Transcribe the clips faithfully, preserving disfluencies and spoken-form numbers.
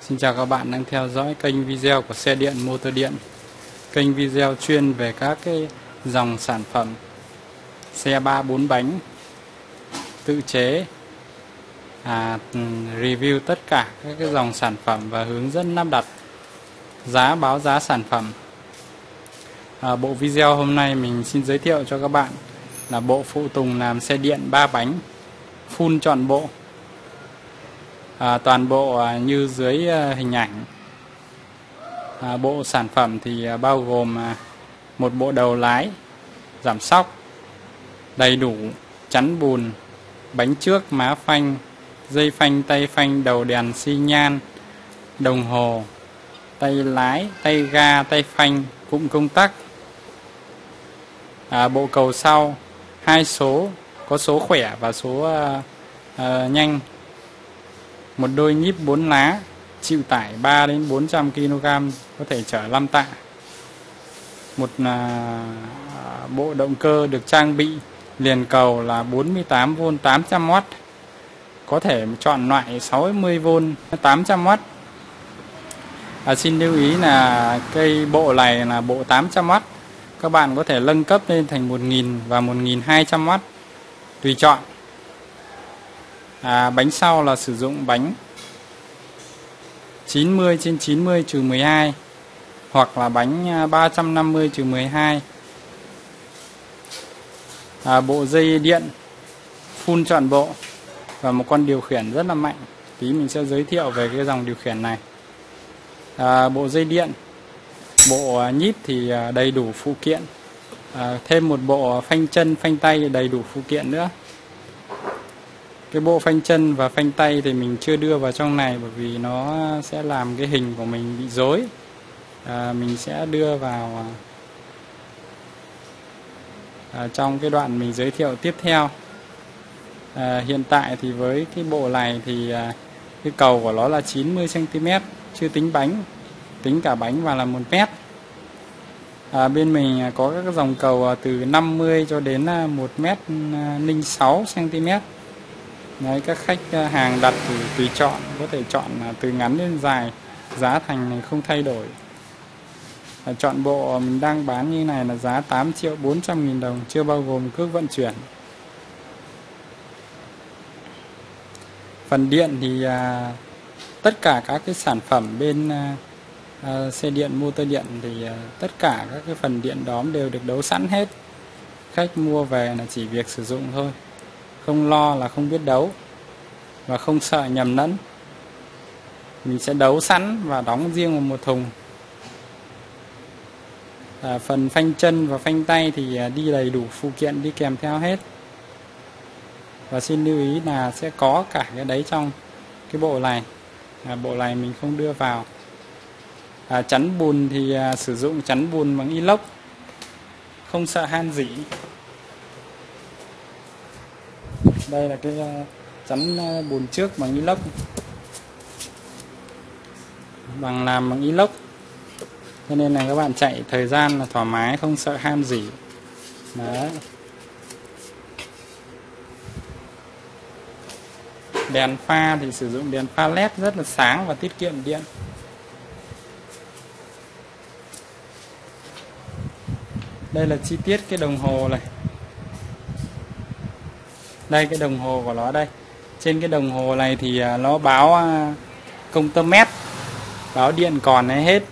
Xin chào các bạn đang theo dõi kênh video của Xe Điện Motor Điện. Kênh video chuyên về các cái dòng sản phẩm xe ba bốn bánh tự chế, à, review tất cả các cái dòng sản phẩm và hướng dẫn lắp đặt, giá báo giá sản phẩm. À, bộ video hôm nay mình xin giới thiệu cho các bạn là bộ phụ tùng làm xe điện ba bánh full trọn bộ. À, toàn bộ à, như dưới à, hình ảnh. À, bộ sản phẩm thì à, bao gồm à, một bộ đầu lái giảm xóc đầy đủ, chắn bùn, bánh trước, má phanh, dây phanh, tay phanh, đầu đèn xi nhan, đồng hồ, tay lái, tay ga, tay phanh, cụm công tắc. À, bộ cầu sau hai số, có số khỏe và số à, à, nhanh. Một đôi nhíp bốn lá chịu tải ba đến bốn trăm ki lô gam, có thể chở năm tạ. Một à, bộ động cơ được trang bị liền cầu là bốn mươi tám vôn tám trăm oát, có thể chọn loại sáu mươi vôn tám trăm oát. À, xin lưu ý là cây bộ này là bộ tám trăm oát, các bạn có thể nâng cấp lên thành một nghìn và một nghìn hai trăm oát tùy chọn. À, bánh sau là sử dụng bánh chín mươi trên chín mươi trừ mười hai hoặc là bánh ba trăm năm mươi trừ mười hai. À, bộ dây điện full trọn bộ và một con điều khiển rất là mạnh. Tí mình sẽ giới thiệu về cái dòng điều khiển này. À, bộ dây điện, bộ nhíp thì đầy đủ phụ kiện. À, thêm một bộ phanh chân, phanh tay đầy đủ phụ kiện nữa. Cái bộ phanh chân và phanh tay thì mình chưa đưa vào trong này bởi vì nó sẽ làm cái hình của mình bị rối. À, mình sẽ đưa vào à, trong cái đoạn mình giới thiệu tiếp theo. À, hiện tại thì với cái bộ này thì à, cái cầu của nó là chín mươi xăng ti mét, chưa tính bánh, tính cả bánh vào là một mét. À, bên mình có các dòng cầu từ năm mươi cho đến một mét lẻ sáu xăng ti mét. Đấy, các khách hàng đặt thì tùy chọn, có thể chọn từ ngắn đến dài, giá thành này không thay đổi. À, chọn bộ mình đang bán như này là giá tám triệu bốn trăm nghìn đồng, chưa bao gồm cước vận chuyển. Phần điện thì à, tất cả các cái sản phẩm bên à, à, xe điện motor điện thì à, tất cả các cái phần điện đóm đều được đấu sẵn hết. Khách mua về là chỉ việc sử dụng thôi, không lo là không biết đấu và không sợ nhầm lẫn. Mình sẽ đấu sẵn và đóng riêng vào một thùng. À, phần phanh chân và phanh tay thì đi đầy đủ phụ kiện đi kèm theo hết. Và xin lưu ý là sẽ có cả cái đấy trong cái bộ này. À, bộ này mình không đưa vào. À, chắn bùn thì à, sử dụng chắn bùn bằng inox, không sợ han rỉ. Đây là cái uh, chắn uh, bùn trước bằng inox, bằng làm bằng inox, cho nên là các bạn chạy thời gian là thoải mái, không sợ han rỉ. Đấy. Đèn pha thì sử dụng đèn pha led rất là sáng và tiết kiệm điện. Đây là chi tiết cái đồng hồ này. Đây cái đồng hồ của nó đây. Trên cái đồng hồ này thì nó báo công tơ mét, báo điện còn hay hết.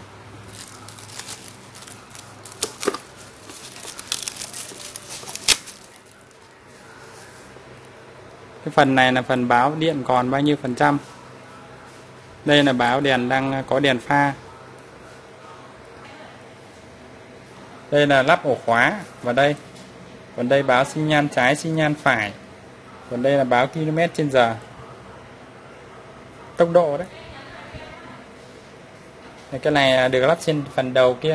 Cái phần này là phần báo điện còn bao nhiêu phần trăm. Đây là báo đèn đang có đèn pha. Đây là lắp ổ khóa vào đây. Còn đây báo xi nhan trái, xi nhan phải. Còn đây là báo km trên giờ, tốc độ đấy. Cái này được lắp trên phần đầu kia.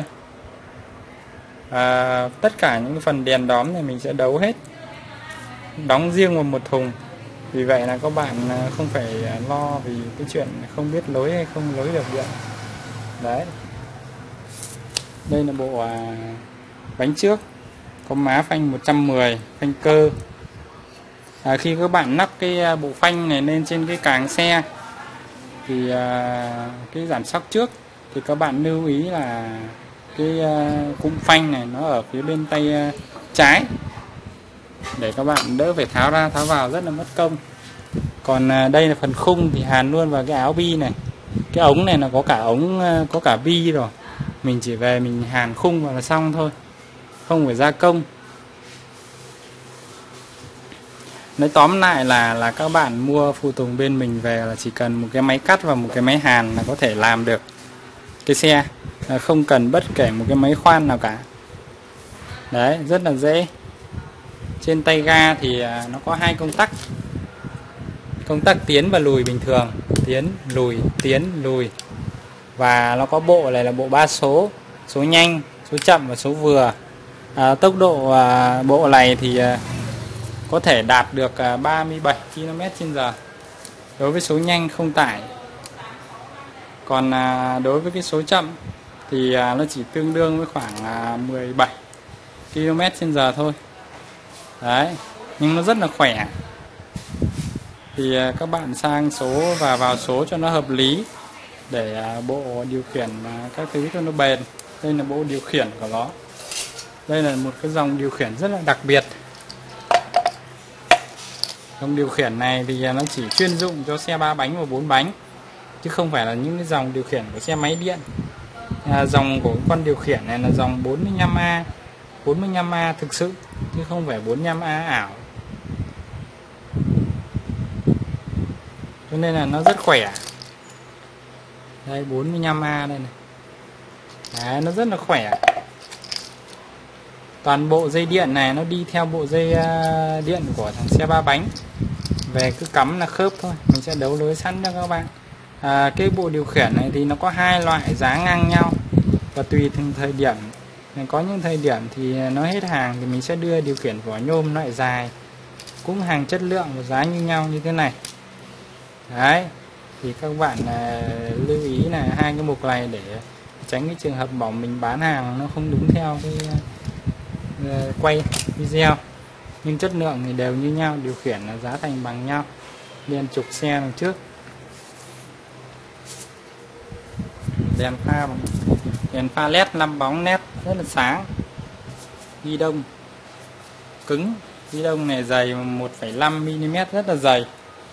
À, tất cả những phần đèn đóm này mình sẽ đấu hết, đóng riêng vào một thùng. Vì vậy là các bạn không phải lo vì cái chuyện không biết lối hay không lối được điện. Đấy. Đây là bộ à, bánh trước, có má phanh một trăm mười, phanh cơ. À, khi các bạn lắp cái bộ phanh này lên trên cái càng xe thì à, cái giảm sóc trước thì các bạn lưu ý là cái à, cụm phanh này nó ở phía bên tay à, trái, để các bạn đỡ phải tháo ra tháo vào rất là mất công. Còn à, đây là phần khung thì hàn luôn vào cái áo bi này. Cái ống này nó có cả ống có cả bi rồi, mình chỉ về mình hàn khung vào là xong thôi, không phải gia công. Nói tóm lại là là các bạn mua phụ tùng bên mình về là chỉ cần một cái máy cắt và một cái máy hàn là có thể làm được cái xe, không cần bất kể một cái máy khoan nào cả. Đấy, rất là dễ. Trên tay ga thì nó có hai công tắc, công tắc tiến và lùi bình thường, tiến lùi tiến lùi, và nó có bộ này là bộ ba số, số nhanh, số chậm và số vừa. À, tốc độ à, bộ này thì à, có thể đạt được à, ba mươi bảy ki lô mét trên giờ đối với số nhanh không tải. Còn à, đối với cái số chậm thì à, nó chỉ tương đương với khoảng à, mười bảy ki lô mét trên giờ thôi. Đấy, nhưng nó rất là khỏe. Thì à, các bạn sang số và vào số cho nó hợp lý, để à, bộ điều khiển à, các thứ cho nó bền. Đây là bộ điều khiển của nó. Đây là một cái dòng điều khiển rất là đặc biệt. Dòng điều khiển này thì nó chỉ chuyên dụng cho xe ba bánh và bốn bánh, chứ không phải là những cái dòng điều khiển của xe máy điện. À, dòng của con điều khiển này là dòng bốn mươi lăm A, bốn mươi lăm A thực sự, chứ không phải bốn mươi lăm A ảo. Cho nên là nó rất khỏe. Đây, bốn mươi lăm A đây này. Đấy, nó rất là khỏe. Toàn bộ dây điện này nó đi theo bộ dây uh, điện của thằng xe ba bánh. Về cứ cắm là khớp thôi, mình sẽ đấu nối sẵn cho các bạn. À, cái bộ điều khiển này thì nó có hai loại giá ngang nhau, và tùy từng thời điểm. Có những thời điểm thì nó hết hàng thì mình sẽ đưa điều khiển vỏ nhôm loại dài, cũng hàng chất lượng và giá như nhau như thế này. Đấy, thì các bạn uh, lưu ý là hai cái mục này để tránh cái trường hợp bỏng mình bán hàng nó không đúng theo cái uh, quay video. Nhưng chất lượng thì đều như nhau, điều khiển là giá thành bằng nhau. Đèn trục xe đằng trước, đèn pha bằng đèn pha led năm bóng nét rất là sáng. Ghi đông cứng, ghi đông này dày một phẩy năm mi li mét, rất là dày.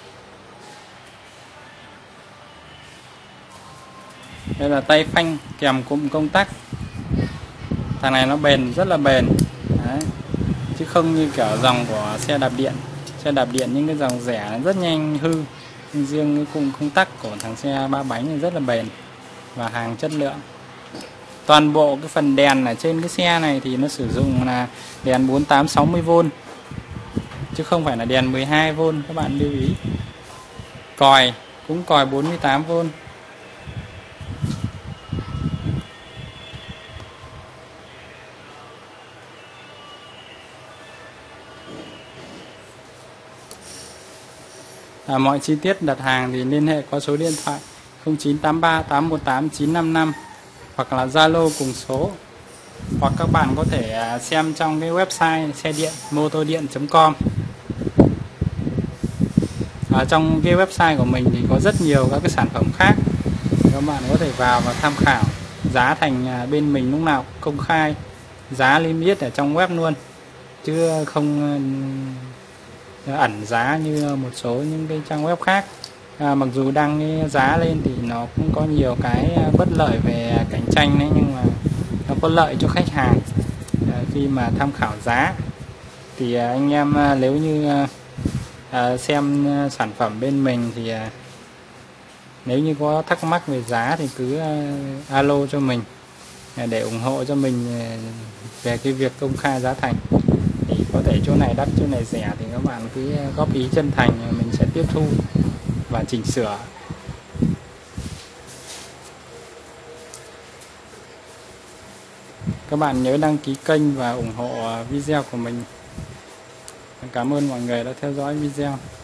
Đây là tay phanh kèm cụm công tắc. Thằng này nó bền, rất là bền. Đấy, chứ không như kiểu dòng của xe đạp điện. Xe đạp điện những cái dòng rẻ rất nhanh hư, nhưng riêng cái cụm công tắc của thằng xe ba bánh này rất là bền và hàng chất lượng. Toàn bộ cái phần đèn ở trên cái xe này thì nó sử dụng là đèn bốn tám sáu mươi vôn, chứ không phải là đèn mười hai vôn, các bạn lưu ý. Còi cũng còi bốn mươi tám vôn. À, mọi chi tiết đặt hàng thì liên hệ qua số điện thoại không chín tám ba tám một tám chín năm năm hoặc là Zalo cùng số, hoặc các bạn có thể xem trong cái website xe điện motordien chấm com. Ở trong cái website của mình thì có rất nhiều các cái sản phẩm khác, các bạn có thể vào và tham khảo. Giá thành bên mình lúc nào cũng công khai, giá niêm yết ở trong web luôn, chứ không ẩn giá như một số những cái trang web khác. À, mặc dù đăng cái giá lên thì nó cũng có nhiều cái bất lợi về cạnh tranh đấy, nhưng mà nó có lợi cho khách hàng. À, khi mà tham khảo giá thì à, anh em à, nếu như à, xem sản phẩm bên mình thì à, nếu như có thắc mắc về giá thì cứ à, alo cho mình à, để ủng hộ cho mình à, về cái việc công khai giá thành. Thì có thể chỗ này đắt chỗ này rẻ thì các bạn cứ góp ý chân thành, mình sẽ tiếp thu và chỉnh sửa. Các bạn nhớ đăng ký kênh và ủng hộ video của mình. Cảm ơn mọi người đã theo dõi video.